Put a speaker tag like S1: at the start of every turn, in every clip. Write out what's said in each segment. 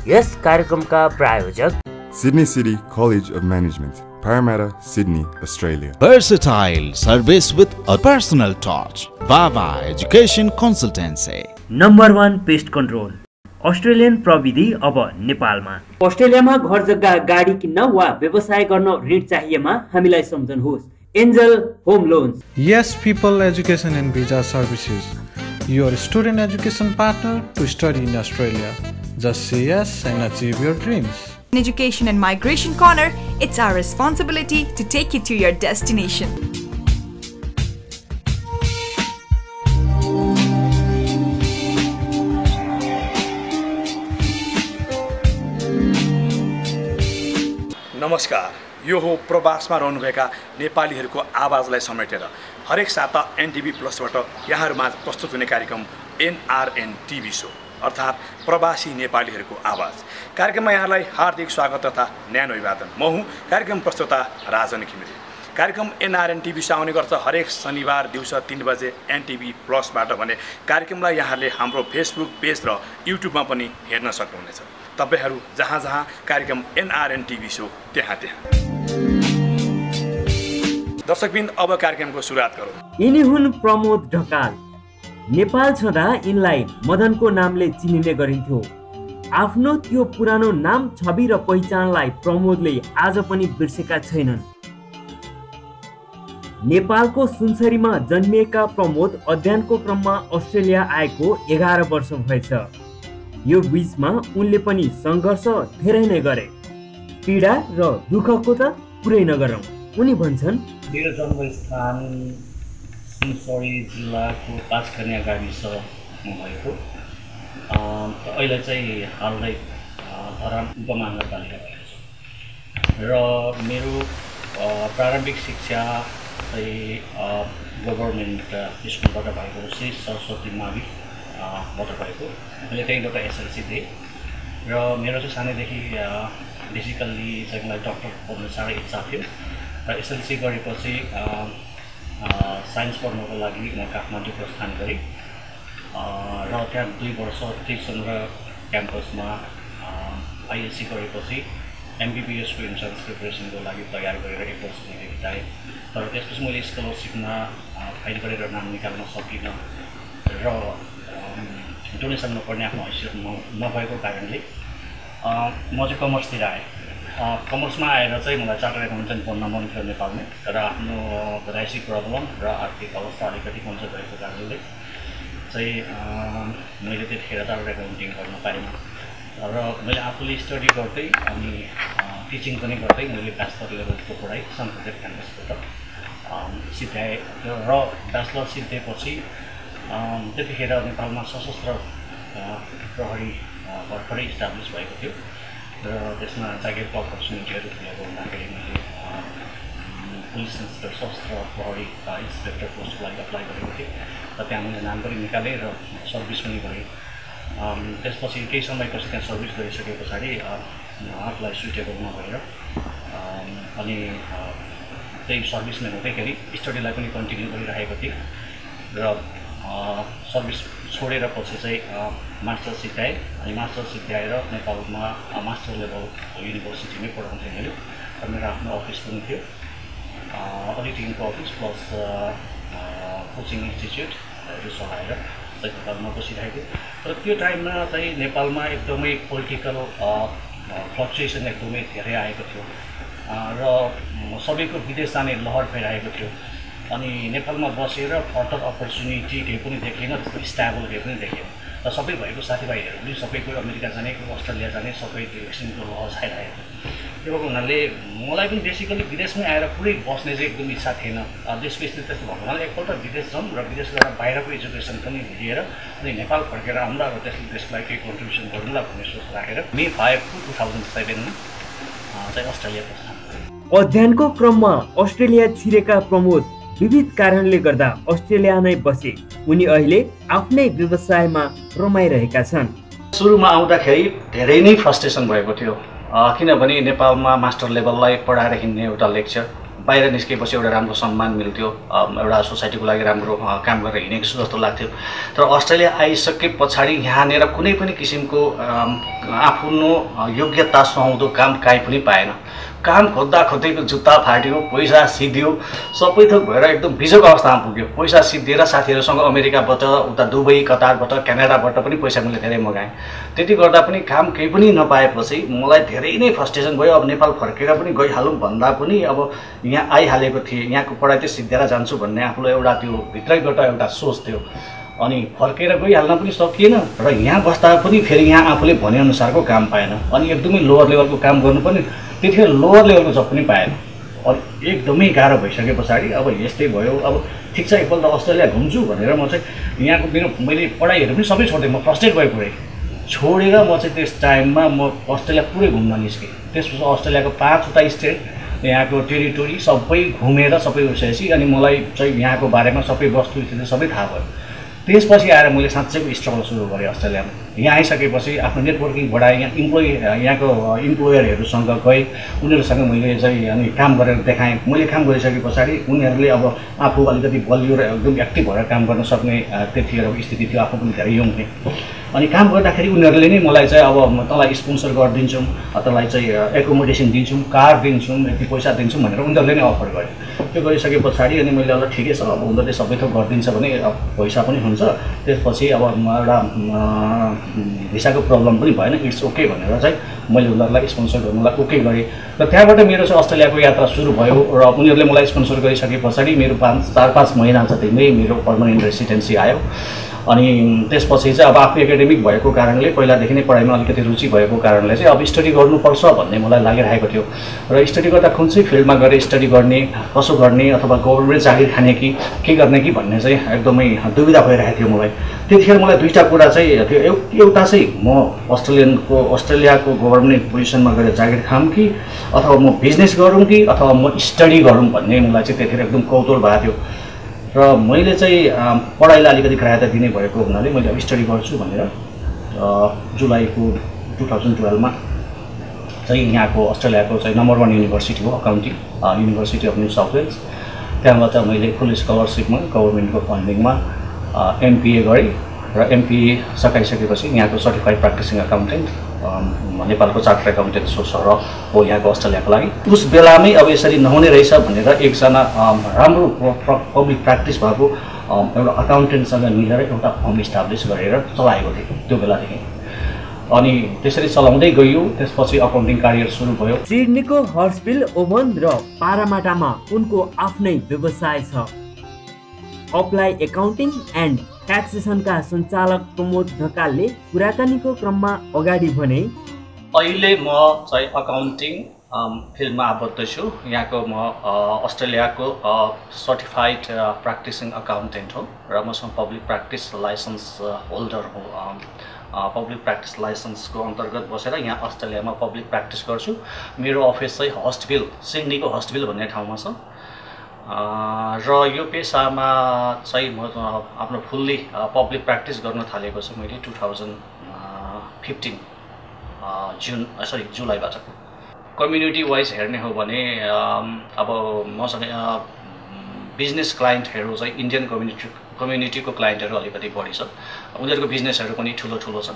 S1: यस कार्यक्रमका प्रायोजक
S2: Sydney City College of Management, Parramatta, Sydney, Australia.
S3: Versatile service with a personal touch. Vava Education Consultancy.
S1: Number 1 pest control Australian प्रविधि अब नेपालमा। अस्ट्रेलियामा घर जग्गा गाडी किन्न वा व्यवसाय गर्न ऋण चाहिएमा हामीलाई सम्झनुहोस्। Angel Home Loans.
S4: Yes People Education and Visa Services, your student education partner to study in Australia. Just say yes and achieve your dreams.
S5: In Education and Migration Corner, it's our responsibility to take you to your destination.
S6: नमस्कार, यो हो प्रवासमा रहनुभएका नेपालीहरूको आवाजलाई समेटेर हरेक साता NTV प्लसबाट यहाँहरूमाझ प्रस्तुत हुने कार्यक्रम NRN TV Show अर्थात् प्रवासी नेपालीहरूको आवाज। कार्यक्रममा यहाँलाई हार्दिक स्वागत तथा न्यानो अभिवादन। म हुँ कार्यक्रम प्रस्तुता राजन घिमिरे। कार्यक्रम NRN TV Show आउने गर्छ हरेक शनिबार दिउँसो 3 बजे NTV प्लसबाट भने कार्यक्रमलाई यहाँहरूले हाम्रो फेसबुक पेज र युट्युबमा पनि हेर्न सक्नुहुनेछ। तपाईहरू जहाँ जहाँ कार्यक्रम NRN TV Show त्यहाँ। दर्शकबिन अब कार्यक्रमको सुरुवात गरौँ।
S1: यिनी हुन् प्रमोद ढकाल। नेपाल छँदा यिनलाई मदनको नामले चिनिने गरिन्थ्यो। आफ्नो त्यो पुरानो नाम, छवि र पहिचानलाई प्रमोदले आज पनि बिर्सेका छैनन्। नेपालको सुनसरीमा जन्मिएका प्रमोद अध्ययनको क्रममा अस्ट्रेलिया आएको 11 वर्ष भएछ। यो बीचमा उनले पनि सङ्घर्ष धेरै नै गरे। पीडा र दुःखको त पुरै नगरौँ। उनी भन्छन्,
S7: मेरो जन्मस्थान सुनसरी जिल्लाको पाँचकन्या गाविसमा भएको। अहिले चाहिँ हालै धरान उपमहानगरपालिका भएको छ र मेरो प्रारम्भिक शिक्षा चाहिँ गभर्मेन्ट स्कुलबाट भएको श्री सरस्वती माविबाट भएको। मैले त्यहीँबाट SLC दिएँ र मेरो चाहिँ सानैदेखि बेसिकल्ली चाहिँ मलाई डक्टर पढ्नु साह्रै इच्छा थियो र SLC गरेपछि साइन्स पढ्नको लागि म काठमाडौँ प्रस्थान गरेँ र त्यहाँ 2 वर्ष त्रिचन्द्र क्याम्पसमा ISC गरेपछि MBBS को इन्ट्रान्स प्रिपरेसनको लागि तयार गरेर 1 वर्ष बिताएँ। तर त्यसपछि मैले स्कलरसिपमा फाइल गरेर नाम निकाल्न सकिनँ र डोनेसन नपर्ने आफ्नो हैसियत नभएको कारणले म चाहिँ कमर्सतिर आएँ। कमर्समा आएर चाहिँ मलाई चार्टर्ड एकाउन्टेन्ट बन्न मन थियो नेपालमै, तर आफ्नो घरायसी प्रब्लम र आर्थिक अवस्था अलिकति कमजोर भएको कारणले चाहिँ मैले त्यतिखेर चार्टर्ड एकाउन्टिङ गर्न पाइनँ र मैले आफूले स्टडी गर्दै अनि टिचिङ पनि गर्दै मैले ब्याचलर लेभलको पढाइ सनप्रोजेक्ट क्याम्पसबाट सिद्ध्याएँ र ब्याचलर सिद्धिएपछि त्यतिखेर नेपालमा सशस्त्र प्रहरी भर्खरै इस्टाब्लिस भएको थियो र त्यसमा जागिरको अपर्च्युनिटीहरू खुलेको हुँदाखेरि मैले पुलिस इन्सपेक्टर सशस्त्र प्रहरी इन्सपेक्टर पोस्टको लागि अप्लाई गरेको थिएँ र त्यहाँ मैले नाम पनि निकालेँ र सर्भिस पनि गरेँ। त्यसपछि केही समयपछि त्यहाँ सर्भिस गरिसके पछाडि आफूलाई सुइटेबल नभएर अनि त्यही सर्भिसम्यान हुँदैखेरि स्टडीलाई पनि कन्टिन्यू गरिरहेको थिएँ र सर्भिस छोडेर पछि चाहिँ मास्टर सिद्ध्याएँ अनि मास्टर सिद्ध्याएर नेपालमा मास्टर लेभल युनिभर्सिटीमै पढाउँथेँ मैले र मेरो आफ्नो अफिस पनि थियो, अडिटिङको अफिस प्लस कोचिङ इन्स्टिच्युटहरू चलाएर चाहिँ नेपालमा बसिरहेको। तर त्यो टाइममा चाहिँ नेपालमा एकदमै पोलिटिकल फ्लक्चुएसन एकदमै धेरै आएको थियो र सबैको विदेश जाने लहर फैलाएको थियो अनि नेपालमा बसेर फर्दर अपर्च्युनिटी केही पनि देखिएन, त्यस्तो स्ट्याबल केही पनि देखिएन र सबै भएको साथीभाइहरू पनि सबैको अमेरिका जाने, अस्ट्रेलिया जाने सबै त्यो एकछिनको लहर छाइरहेको थियो। त्यो हुनाले मलाई पनि बेसिकली विदेशमै आएर पुरै बस्ने चाहिँ एकदम इच्छा थिएन। देशको स्थिति त्यस्तो भएको हुनाले एकपल्ट विदेश जाउँ र विदेश गएर बाहिरको एजुकेसन पनि लिएर अनि नेपाल फर्केर आउँला र त्यसलाई केही कन्ट्रिब्युसन गर्नुला भन्ने सोच राखेर मे 5 2007मा चाहिँ अस्ट्रेलिया प्रस्थान गरेँ।
S1: अध्ययनको क्रममा अस्ट्रेलिया छिरेका प्रमोद विविध कारणले गर्दा अस्ट्रेलिया नै बसे। उनी अहिले आफ्नै व्यवसायमा रमाइरहेका छन्।
S7: सुरुमा आउँदाखेरि धेरै नै फ्रस्ट्रेसन भएको थियो किनभने नेपालमा मास्टर लेभललाई पढाएर हिँड्ने एउटा लेक्चर बाहिर निस्केपछि एउटा राम्रो सम्मान मिल्थ्यो, एउटा सोसाइटीको लागि राम्रो काम गरेर हिँडेको छु जस्तो लाग्थ्यो। तर अस्ट्रेलिया आइसके पछाडि यहाँनिर कुनै पनि किसिमको आफ्नो योग्यता सुहाउँदो काम काहीँ पनि पाएन। काम खोज्दा खोज्दैको जुत्ता फाट्यो, पैसा सिद्धियो, सबै थोक भएर एकदम बिजोको अवस्थामा पुग्यो। पैसा सिद्धिएर साथीहरूसँग अमेरिकाबाट, उता दुबई, कतारबाट, क्यानाडाबाट पनि पैसा मैले धेरै मगाएँ। त्यति गर्दा पनि काम केही पनि नपाएपछि मलाई धेरै नै फ्रस्ट्रेसन भयो। अब नेपाल फर्केर पनि गइहालौँ भन्दा पनि अब यहाँ आइहालेको थिएँ, यहाँको पढाइ चाहिँ सिद्धिएर जान्छु भन्ने आफूलाई एउटा त्यो भित्रैबाट एउटा सोच थियो। अनि फर्केर गइहाल्न पनि सकिएन र यहाँ बस्दा पनि फेरि यहाँ आफूले भनेअनुसारको काम पाएन। अनि एकदमै लोवर लेभलको काम गर्नु पनि त्यतिखेर लोवर लेभलको जब पनि पाएन। अनि एकदमै गाह्रो भइसके पछाडि अब यस्तै भयो। अब ठिक छ, एकपल्ट अस्ट्रेलिया घुम्छु भनेर म चाहिँ यहाँको मैले पढाइहरू पनि सबै छोडेँ। म फ्रस्ट्रेट भएँ पुरै छोडेर म चाहिँ त्यस टाइममा म अस्ट्रेलिया पुरै घुम्न निस्केँ। त्यसपछि अस्ट्रेलियाको 5वटा स्टेट, यहाँको टेरिटोरी सबै घुमेर सबै गइसकेपछि अनि मलाई चाहिँ यहाँको बारेमा सबै वस्तुस्थिति सबै थाहा भयो। त्यसपछि आएर मैले साँच्चैको स्ट्रगल सुरु गरेँ अस्ट्रेलियामा। यहाँ आइसकेपछि आफ्नो नेटवर्किङ बढाएँ, यहाँको इम्प्लोयरहरूसँग गएँ, उनीहरूसँग मैले चाहिँ अनि काम गरेर देखाएँ। मैले काम गरिसके पछाडि उनीहरूले अब आफू अलिकति बलियो र एकदम एक्टिभ भएर काम गर्न सक्ने त्यतिखेर स्थिति थियो। आफू पनि धेरै यङ थिएँ। अनि काम गर्दाखेरि उनीहरूले नै मलाई चाहिँ अब तँलाई स्पोन्सर गरिदिन्छौँ, तँलाई चाहिँ एकोमोडेसन दिन्छौँ, कार दिन्छौँ, यति पैसा दिन्छौँ भनेर उनीहरूले नै अफर गरे। त्यो गरिसके पछाडि अनि मैले अब ठिकै छ, अब उनीहरूले सबै थोक गरिदिन्छ भने अब पैसा पनि हुन्छ। त्यसपछि अब एउटा भिसाको प्रब्लम पनि भएन, इट्स ओके भनेर चाहिँ मैले उनीहरूलाई स्पोन्सर गर्नुलाई ओके गरेँ। र त्यहाँबाट मेरो चाहिँ अस्ट्रेलियाको यात्रा सुरु भयो। र उनीहरूले मलाई स्पोन्सर गरिसके पछाडि मेरो 4-5 महिना जतिमै मेरो पर्मानेन्ट रेसिडेन्सी आयो। अनि त्यसपछि चाहिँ अब आफू एकाडेमिक भएको कारणले पहिलादेखि नै पढाइमा अलिकति रुचि भएको कारणले चाहिँ अब स्टडी गर्नुपर्छ भन्ने मलाई लागिरहेको थियो। र स्टडी गर्दा कुन चाहिँ फिल्डमा गएर स्टडी गर्ने, कसो गर्ने, अथवा गभर्मेन्ट चाकरी खाने कि के गर्ने कि भन्ने चाहिँ एकदमै दुविधा भइरहेको थियो मलाई। त्यतिखेर मलाई दुईवटा कुरा चाहिँ थियो। एउटा चाहिँ म अस्ट्रेलियाको गभर्मेन्ट पोजिसनमा गएर जागिर खाऊँ कि अथवा म बिजनेस गरौँ कि अथवा म स्टडी गरौँ भन्ने मलाई चाहिँ त्यतिखेर एकदम कौतूहल भएको थियो। र मैले चाहिँ पढाइलाई अलिकति प्रायः दिने भएको हुनाले मैले अब स्टडी गर्छु भनेर जुलाईको 2012मा चाहिँ यहाँको अस्ट्रेलियाको चाहिँ नम्बर 1 युनिभर्सिटी हो accounting, University of New South Wales, त्यहाँबाट मैले फुल स्कलरसिपमा गभर्मेन्टको फन्डिङमा MPA गरेँ। र MPA सकाइसकेपछि यहाँको सर्टिफाइड प्र्याक्टिसिङ अकाउन्टेन्ट, नेपालको चार्टर्ड एकाउन्टेन्ट सोसर हो यहाँको अस्ट्रेलियाको लागि। उस बेलामै अब यसरी नहुने रहेछ भनेर एकजना राम्रो पब्लिक प्र्याक्टिस भएको एउटा अकाउन्टेन्टसँग मिलेर एउटा फर्म इस्टाब्लिस गरेर चलाएको थिएँ त्यो बेलादेखि। अनि त्यसरी चलाउँदै गयो। त्यसपछि अकाउन्टिङ करियर सुरु भयो।
S1: सिडनीको हर्सभिल ओभन र पारामाटामा उनको आफ्नै व्यवसाय छ। अप्लाई एकाउन्टिङ एन्ड ट्याक्सेसनका सञ्चालक प्रमोद ढकालले कुराकानीको क्रममा अगाडि भने,
S7: अहिले म चाहिँ अकाउन्टिङ फिल्डमा आबद्ध छु। यहाँको म अस्ट्रेलियाको सर्टिफाइड प्र्याक्टिसिङ अकाउन्टेन्ट हो र मसँग पब्लिक प्र्याक्टिस लाइसेन्स होल्डर हो। पब्लिक प्र्याक्टिस लाइसेन्सको अन्तर्गत बसेर यहाँ अस्ट्रेलियामा पब्लिक प्र्याक्टिस गर्छु। मेरो अफिस चाहिँ हर्सभिल, सिडनीको हर्सभिल भन्ने ठाउँमा छ। र यो पेसामा चाहिँ म आफ्नो फुल्ली पब्लिक प्र्याक्टिस गर्न थालेको छु मैले 2015 जुलाईबाट। कम्युनिटी वाइज हेर्ने हो भने अब मसँग बिजनेस क्लाइन्टहरू चाहिँ इन्डियन कम्युनिटीको क्लाइन्टहरू अलिकति बढी छ। उनीहरूको बिजनेसहरू पनि ठुलो छन्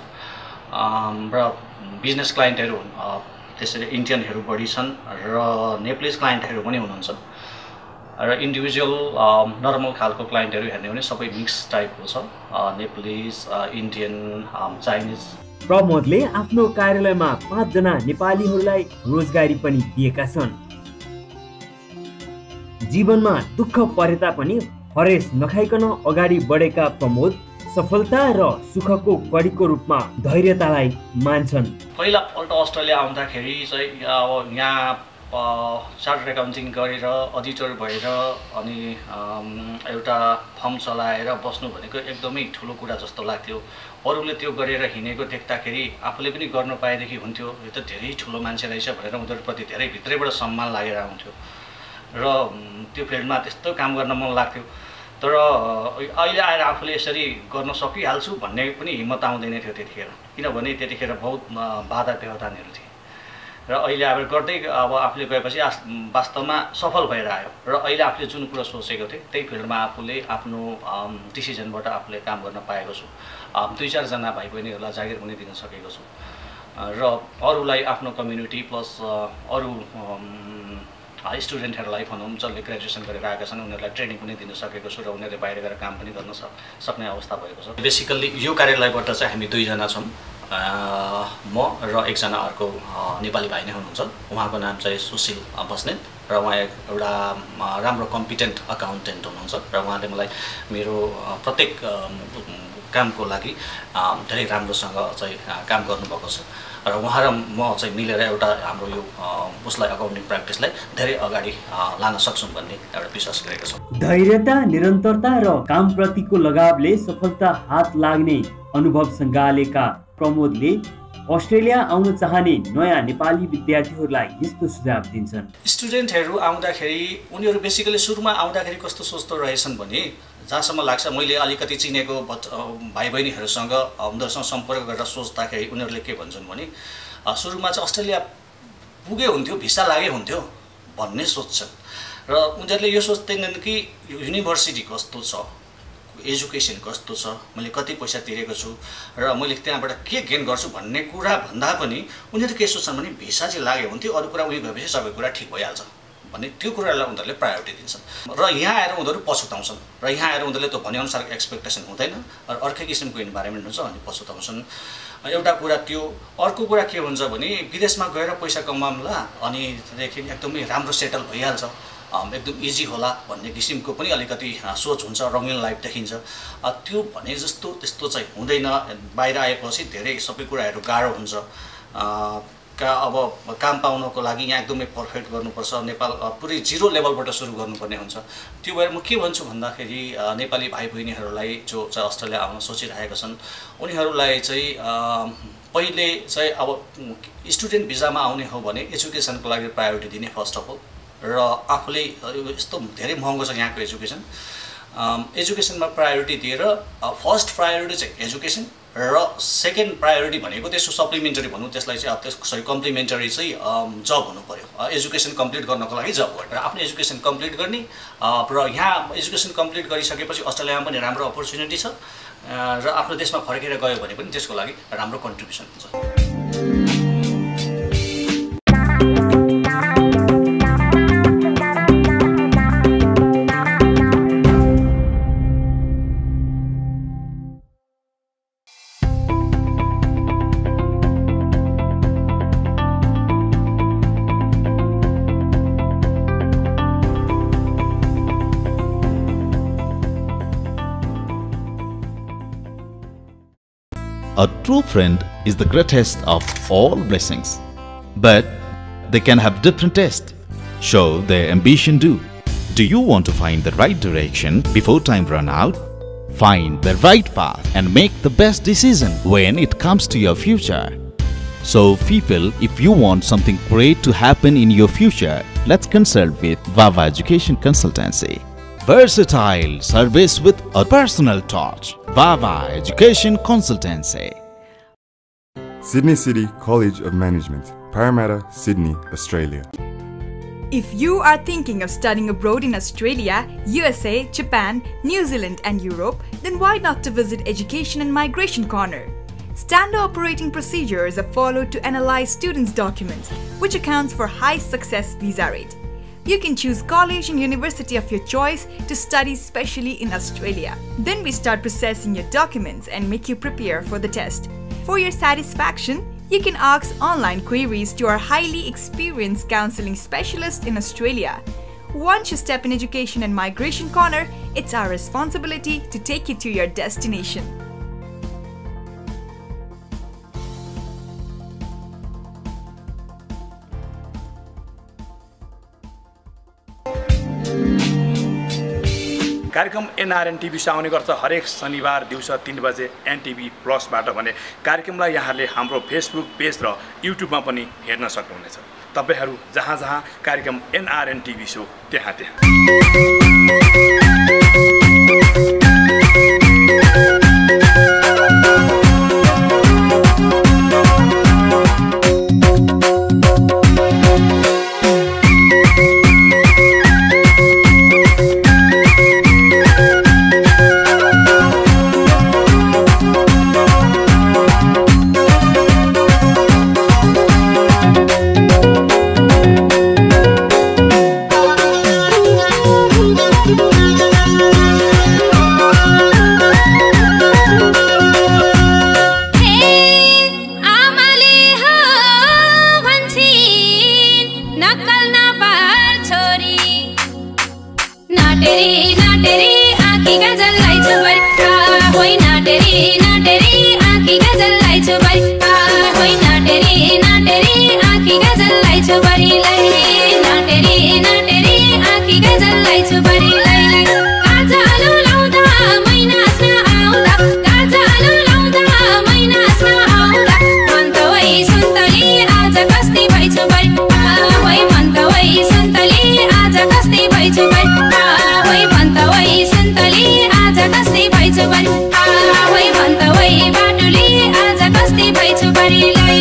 S7: र बिजनेस क्लाइन्टहरू त्यसरी इन्डियनहरू बढी छन् र नेप्लिज क्लाइन्टहरू पनि हुनुहुन्छ। र इन्डिभिजुअल नर्मल खालको क्लाइन्टहरू हेर्ने हो भने सबै मिक्स टाइपको छ, नेप्लिज, इन्डियन, चाइनिज।
S1: प्रमोदले आफ्नो कार्यालयमा 5 जना नेपालीहरूलाई रोजगारी पनि दिएका छन्। जीवनमा दुःख परे तापनि हरेस नखाइकन अगाडि बढेका प्रमोद सफलता र सुखको कडीको रूपमा धैर्यतालाई मान्छन्।
S7: पहिलापल्ट अस्ट्रेलिया आउँदाखेरि चाहिँ अब यहाँ चार्टर्ड एकाउन्टिङ गरेर अडिटर भएर अनि एउटा फर्म चलाएर बस्नु भनेको एकदमै ठुलो कुरा जस्तो लाग्थ्यो। अरूले त्यो गरेर हिँडेको देख्दाखेरि आफूले पनि गर्न पाएदेखि हुन्थ्यो, यो त धेरै ठुलो मान्छे रहेछ भनेर उनीहरूप्रति धेरै भित्रैबाट सम्मान लागेर आउँथ्यो र त्यो फिल्डमा त्यस्तो काम गर्न मन लाग्थ्यो। तर अहिले आएर आफूले यसरी गर्न सकिहाल्छु भन्ने पनि हिम्मत आउँदैन थियो त्यतिखेर, किनभने त्यतिखेर बहुत बाधा व्यवधानहरू थिए। र अहिले अब गर्दै अब आफूले गएपछि वास्तवमा सफल भएर आयो र अहिले आफूले जुन कुरा सोचेको थिएँ त्यही फिल्डमा आफूले आफ्नो डिसिजनबाट आफूले काम गर्न पाएको छु। 2-4 जना भाइ बहिनीहरूलाई जागिर पनि दिन सकेको छु र अरूलाई आफ्नो कम्युनिटी प्लस अरू स्टुडेन्टहरूलाई भनौँ जसले ग्रेजुएसन गरेर आएका छन् उनीहरूलाई ट्रेनिङ पनि दिन सकेको छु र उनीहरूले बाहिर गएर काम पनि गर्न सक्ने अवस्था भएको छ। बेसिकल्ली यो कार्यालयबाट चाहिँ हामी 2 जना छौँ, म र एकजना अर्को नेपाली भाइ नै हुनुहुन्छ। उहाँको नाम चाहिँ सुशील बस्नेत र उहाँ एउटा राम्रो कम्पिटेन्ट अकाउन्टेन्ट हुनुहुन्छ र उहाँले मलाई मेरो प्रत्येक कामको लागि धेरै राम्रोसँग चाहिँ काम गर्नुभएको छ र उहाँ र म चाहिँ मिलेर एउटा हाम्रो यो उसलाई अकाउन्टिङ प्र्याक्टिसलाई धेरै अगाडि लान सक्छौँ भन्ने एउटा विश्वास गरेको छौँ।
S1: धैर्यता, निरन्तरता र कामप्रतिको लगावले सफलता हात लाग्ने अनुभव सँगालेका प्रमोदले अस्ट्रेलिया आउन चाहने नयाँ नेपाली विद्यार्थीहरूलाई यस्तो सुझाव दिन्छन्।
S7: स्टुडेन्टहरू आउँदाखेरि उनीहरू बेसिकली सुरुमा आउँदाखेरि कस्तो सोच्दो रहेछन् भने जहाँसम्म लाग्छ मैले अलिकति चिनेको भाइ बहिनीहरूसँग उनीहरूसँग सम्पर्क गरेर सोच्दाखेरि उनीहरूले के भन्छन् भने सुरुमा चाहिँ अस्ट्रेलिया पुगे हुन्थ्यो, भिसा लागे हुन्थ्यो भन्ने सोच्छन् र उनीहरूले यो सोच्दैनन् कि युनिभर्सिटी कस्तो छ, एजुकेसन कस्तो छ, मैले कति पैसा तिरेको छु र मैले त्यहाँबाट के गेन गर्छु भन्ने कुरा भन्दा पनि उनीहरू के सोच्छन् भने भिसा चाहिँ लागे हुन्थ्यो, अरू कुरा उयो गएपछि सबै कुरा ठिक भइहाल्छ भन्ने त्यो कुरालाई उनीहरूले प्रायोरिटी दिन्छन् र यहाँ आएर उनीहरू पछुताउँछन् र यहाँ आएर उनीहरूले त्यो भनेअनुसारको एक्सपेक्टेसन हुँदैन र अर्कै किसिमको इन्भाइरोमेन्ट हुन्छ अनि पछुताउँछन्। एउटा कुरा त्यो, अर्को कुरा के हुन्छ भने विदेशमा गएर पैसा कमाउँला अनि त्यहाँदेखि एकदमै राम्रो सेटल भइहाल्छ, एकदम इजी होला भन्ने किसिमको पनि अलिकति सोच हुन्छ, रङ्गिन लाइफ देखिन्छ। त्यो भने जस्तो त्यस्तो चाहिँ हुँदैन। बाहिर आएपछि धेरै सबै कुराहरू गाह्रो हुन्छ। अब काम पाउनको लागि यहाँ एकदमै पर्फेक्ट गर्नुपर्छ, नेपाल पुरै 0 लेभलबाट सुरु गर्नुपर्ने हुन्छ। त्यो भएर म के भन्छु भन्दाखेरि नेपाली भाइ बहिनीहरूलाई जो चाहिँ अस्ट्रेलिया आउन सोचिरहेका छन् उनीहरूलाई चाहिँ पहिले चाहिँ अब स्टुडेन्ट भिजामा आउने हो भने एजुकेसनको लागि प्रायोरिटी दिने फर्स्ट अफ अल र आफूले यस्तो धेरै महँगो छ यहाँको एजुकेसन, एजुकेसनमा प्रायोरिटी दिएर फर्स्ट प्रायोरिटी चाहिँ एजुकेसन र सेकेन्ड प्रायोरिटी भनेको त्यसको सप्लिमेन्टरी भनौँ त्यसलाई चाहिँ कम्प्लिमेन्टरी चाहिँ जब हुनु पर्यो। एजुकेसन कम्प्लिट गर्नको लागि जब हो र आफ्नो एजुकेसन कम्प्लिट गर्ने र यहाँ एजुकेसन कम्प्लिट गरिसकेपछि अस्ट्रेलियामा पनि राम्रो अपर्च्युनिटी छ र आफ्नो देशमा फर्केर गयो भने पनि त्यसको लागि राम्रो कन्ट्रिब्युसन हुन्छ।
S3: A true friend is the greatest of all blessings, but they can have different tastes. Show their ambition do. Do you want to find the right direction before time run out? Find the right path and make the best decision when it comes to your future. So people, if you want something great to happen in your future, let's consult with Vava Education Consultancy. Versatile service with a personal touch. Vava Education Consultancy.
S2: Sydney City College of Management, Parramatta, Sydney, Australia.
S5: If you are thinking of studying abroad in Australia, USA, Japan, New Zealand and Europe, then why not to visit Education and Migration Corner? Standard operating procedures are followed to analyze students' documents, which accounts for high success visa rate. You can choose college and university of your choice to study specially in Australia. Then we start processing your documents and make you prepare for the test. For your satisfaction, you can ask online queries to our highly experienced counseling specialist in Australia. Once you step in Education and Migration Corner, it's our responsibility to take you to your destination.
S6: कार्यक्रम NRN TV Show आउने गर्छ हरेक शनिबार दिउँसो 3 बजे NTV Plus बाट भने कार्यक्रमलाई यहाँहरूले हाम्रो फेसबुक पेज र युट्युबमा पनि हेर्न सक्नुहुनेछ। तपाईहरु जहाँ जहाँ कार्यक्रम NRN TV Show त्यहाँ त्यहाँ
S8: नाटेरी आँखी गजललाई छुबरीलाई नाटेरी नाटेरी आँखी गजललाई छुबरीलाई काजल लाउँदा मैनास्न आउँदा काजल लाउँदा मैनास्न आउँदा मन त वै सुन्तली आज कस्ती भइ छुबरी वै मन त वै सुन्तली आज कस्ती भइ छुबरी वै मन त वै सुन्तली आज कस्ती भइ छुबरी वै मन त वै बाटुली आज कस्ती भइ छुबरीलाई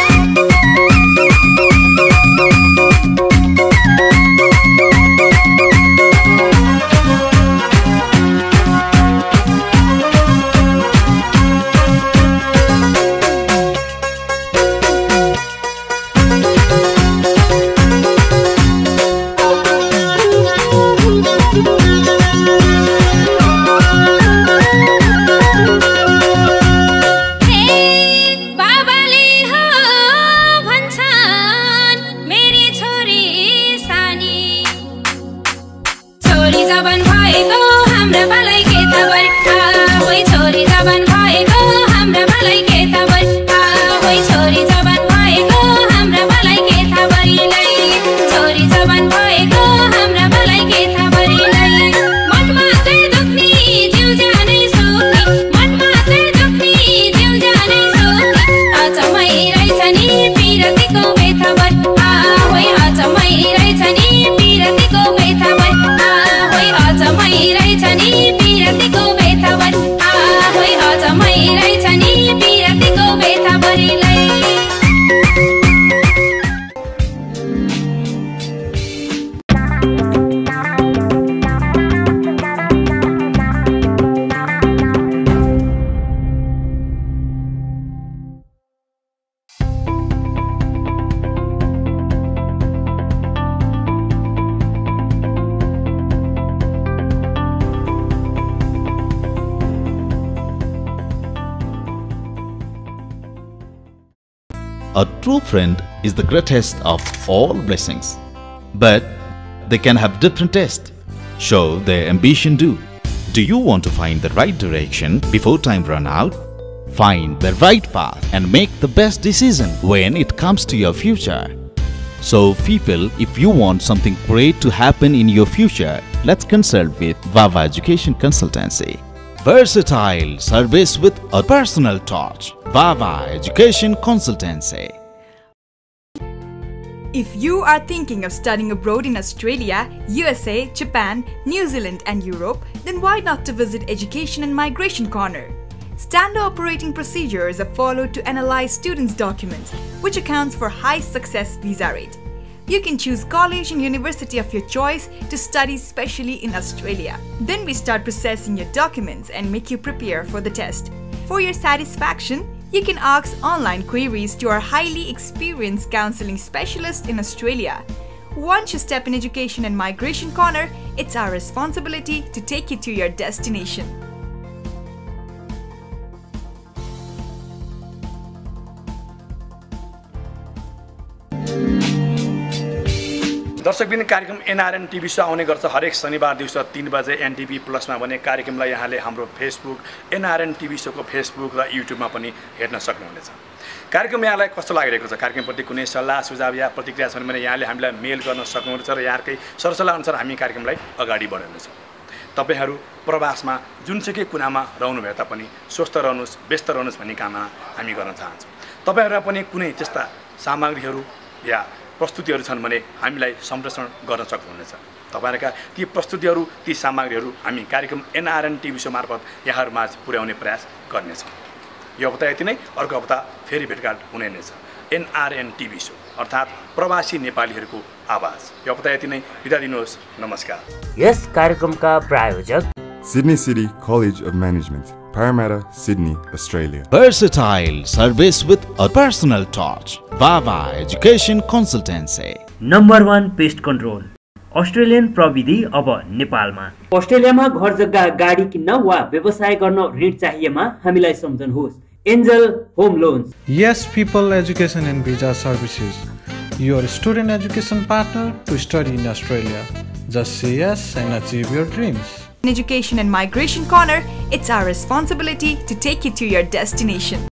S3: A true friend is the greatest of all blessings, but they can have different tastes. Show their ambition do. Do you want to find the right direction before time run out? Find the right path and make the best decision when it comes to your future. So people, if you want something great to happen in your future, let's consult with Vava Education Consultancy. Versatile service with a personal touch. Vava Education Consultancy.
S5: If you are thinking of studying abroad in Australia, USA, Japan, New Zealand and Europe, then why not to visit Education and Migration Corner? Standard operating procedures are followed to analyze students' documents, which accounts for high success visa rate. You can choose college and university of your choice to study specially in Australia. Then we start processing your documents and make you prepare for the test. For your satisfaction, you can ask online queries to our highly experienced counseling specialist in Australia. Once you step in Education and Migration Corner, it's our responsibility to take you to your destination.
S6: दर्शकबिन कार्यक्रम NRN TV show आउने गर्छ हरेक शनिबार दिउँसो 3 बजे NTV प्लसमा भने कार्यक्रमलाई यहाँले हाम्रो फेसबुक एनआरएन टिभी सोको फेसबुक र युट्युबमा पनि हेर्न सक्नुहुनेछ। कार्यक्रम यहाँलाई कस्तो लागिरहेको छ, कार्यक्रमप्रति कुनै सल्लाह सुझाव या प्रतिक्रिया छन् भने यहाँले हामीलाई मेल गर्न सक्नुहुनेछ र यहाँकै सरसल्लाह अनुसार हामी कार्यक्रमलाई अगाडि बढाउनेछौँ। तपाईहरू प्रवासमा जुनसुकै कुनामा रहनु भए तापनि स्वस्थ रहनुहोस्, व्यस्त रहनुहोस् भन्ने कामना हामी गर्न चाहन्छौँ। तपाईहरुमा पनि कुनै त्यस्ता सामग्रीहरू या प्रस्तुतिहरू छन् भने हामीलाई सम्प्रेषण गर्न सक्नुहुनेछ। तपाईहरुका ती प्रस्तुतिहरू, ती सामग्रीहरू हामी कार्यक्रम एनआरएन टिभी शो मार्फत यहाँहरुमाझ पुर्याउने प्रयास गर्नेछौँ। यो हप्ता यति नै, अर्को हप्ता फेरि भेटघाट हुने नै छ। एनआरएन टिभी शो अर्थात् प्रवासी नेपालीहरूको आवाज। यो हप्ता यति नै, बिदा दिनुहोस्, नमस्कार।
S1: यस कार्यक्रमका प्रायोजक
S2: Sydney City College of Management, Parramatta, Sydney, Australia.
S3: Versatile service with a personal touch. Vava Education Consultancy.
S1: Number 1 pest control Australian प्रविधि अब नेपालमा। अस्ट्रेलियामा घर जग्गा, गाडी किन्न वा व्यवसाय गर्न ऋण चाहिएमा हामीलाई सम्झनुहोस्। Angel Home Loans.
S4: Yes People Education and Visa Services, your student education partner to study in Australia. Just say yes and achieve your dreams.
S5: In Education and Migration Corner, it's our responsibility to take you to your destination.